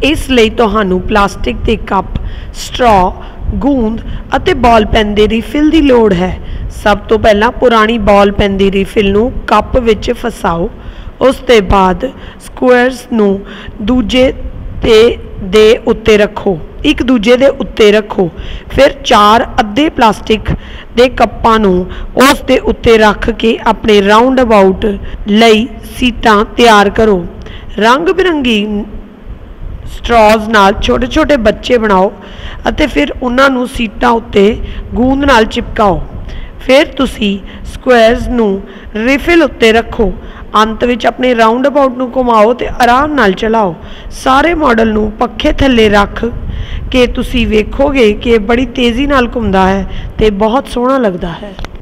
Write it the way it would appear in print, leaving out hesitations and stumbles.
इस लई तुहानू प्लास्टिक के कप, स्ट्रॉ, गूंद अते बॉल पेन की रिफिल की लोड़ है। सब तो पहला पुरानी बॉल पेन की रिफिल नू कप विच फसाओ। उस ते बाद स्क्वेयर्स नू दूजे दे उत्ते रखो, एक दूजे दे उत्ते रखो। फिर 4 अद्धे प्लास्टिक दे कप्पां नू उस दे उत्ते रख के अपने राउंड अबाउट लई सीटां तैयार करो। रंग बिरंगी स्ट्रॉज नाल छोटे छोटे बच्चे बनाओ अते फिर उन्हां नू सीटां उत्ते गूंद नाल चिपकाओ। फिर तुसी स्क्वेयर्स नू रिफिल उत्ते रखो। अंत विच अपने राउंड अबाउट नू घुमाओ ते आराम नाल चलाओ। सारे मॉडल नू पखे थल्ले रख के तुसी वेखोगे कि बड़ी तेज़ी नाल घुमदा है ते बहुत सोहना लगदा है।